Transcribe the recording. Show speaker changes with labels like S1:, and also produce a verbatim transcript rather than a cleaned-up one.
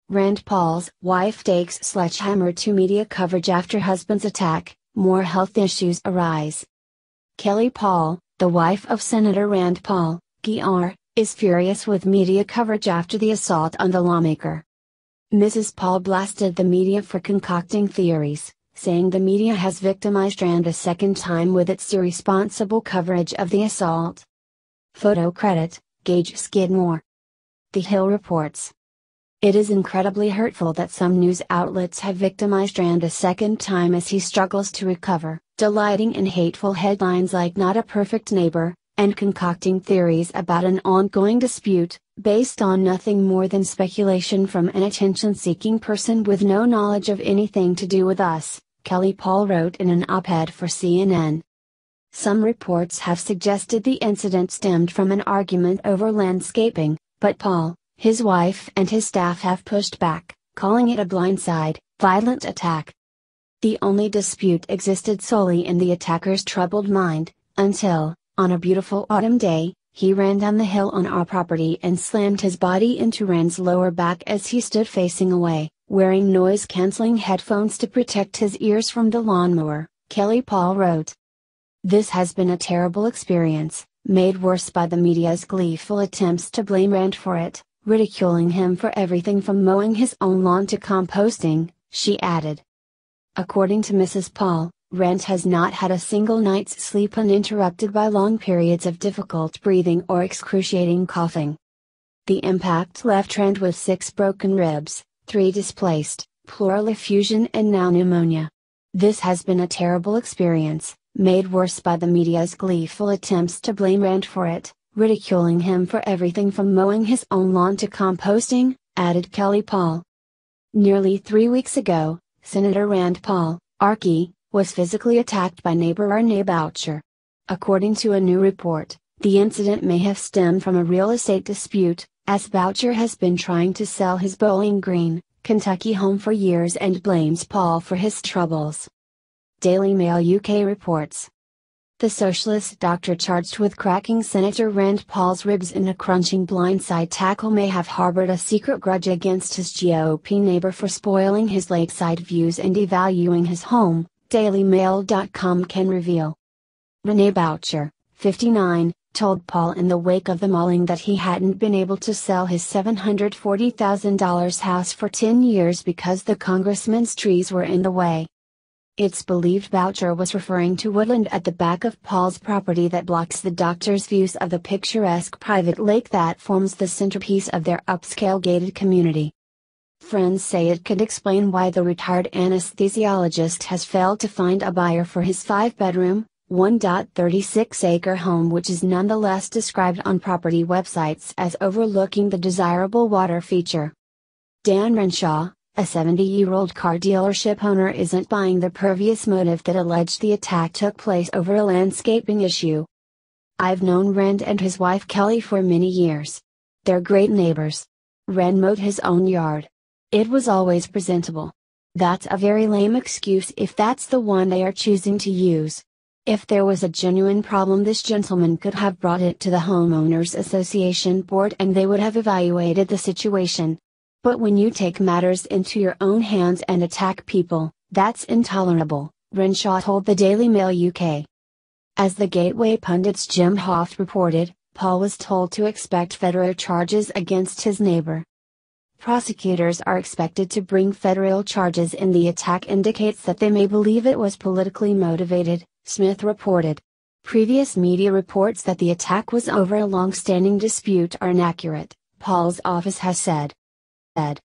S1: Rand Paul's wife takes sledgehammer to media coverage after husband's attack, more health issues arise. Kelly Paul, the wife of Senator Rand Paul, G R, is furious with media coverage after the assault on the lawmaker. Missus Paul blasted the media for concocting theories, saying the media has victimized Rand a second time with its irresponsible coverage of the assault. Photo credit, Gage Skidmore. The Hill reports. It is incredibly hurtful that some news outlets have victimized Rand a second time as he struggles to recover, delighting in hateful headlines like "Not a Perfect Neighbor," and concocting theories about an ongoing dispute, based on nothing more than speculation from an attention-seeking person with no knowledge of anything to do with us, Kelly Paul wrote in an op-ed for C N N. Some reports have suggested the incident stemmed from an argument over landscaping, but Paul, his wife and his staff have pushed back, calling it a blindside, violent attack. The only dispute existed solely in the attacker's troubled mind, until, on a beautiful autumn day, he ran down the hill on our property and slammed his body into Rand's lower back as he stood facing away, wearing noise-canceling headphones to protect his ears from the lawnmower, Kelly Paul wrote. This has been a terrible experience, made worse by the media's gleeful attempts to blame Rand for it, ridiculing him for everything from mowing his own lawn to composting, she added. According to Missus Paul, Rand has not had a single night's sleep uninterrupted by long periods of difficult breathing or excruciating coughing. The impact left Rand with six broken ribs, three displaced, pleural effusion and now pneumonia. This has been a terrible experience, made worse by the media's gleeful attempts to blame Rand for it, ridiculing him for everything from mowing his own lawn to composting, added Kelly Paul. Nearly three weeks ago, Senator Rand Paul, R K, was physically attacked by neighbor Renee Boucher. According to a new report, the incident may have stemmed from a real estate dispute, as Boucher has been trying to sell his Bowling Green, Kentucky home for years and blames Paul for his troubles. Daily Mail U K reports. The socialist doctor charged with cracking Senator Rand Paul's ribs in a crunching blindside tackle may have harbored a secret grudge against his G O P neighbor for spoiling his lakeside views and devaluing his home, Daily Mail dot com can reveal. Renee Boucher, fifty-nine, told Paul in the wake of the mauling that he hadn't been able to sell his seven hundred forty thousand dollar house for ten years because the congressman's trees were in the way. It's believed Boucher was referring to woodland at the back of Paul's property that blocks the doctor's views of the picturesque private lake that forms the centerpiece of their upscale gated community. Friends say it could explain why the retired anesthesiologist has failed to find a buyer for his five-bedroom, one point three six acre home, which is nonetheless described on property websites as overlooking the desirable water feature. Dan Renshaw, a seventy-year-old car dealership owner, isn't buying the pervious motive that alleged the attack took place over a landscaping issue. I've known Rand and his wife Kelly for many years. They're great neighbors. Rand mowed his own yard. It was always presentable. That's a very lame excuse if that's the one they are choosing to use. If there was a genuine problem, this gentleman could have brought it to the Homeowners Association board and they would have evaluated the situation. But when you take matters into your own hands and attack people, that's intolerable, Renshaw told the Daily Mail U K. As the Gateway pundit's Jim Hoft reported, Paul was told to expect federal charges against his neighbor. Prosecutors are expected to bring federal charges, and the attack indicates that they may believe it was politically motivated, Smith reported. Previous media reports that the attack was over a long-standing dispute are inaccurate, Paul's office has said.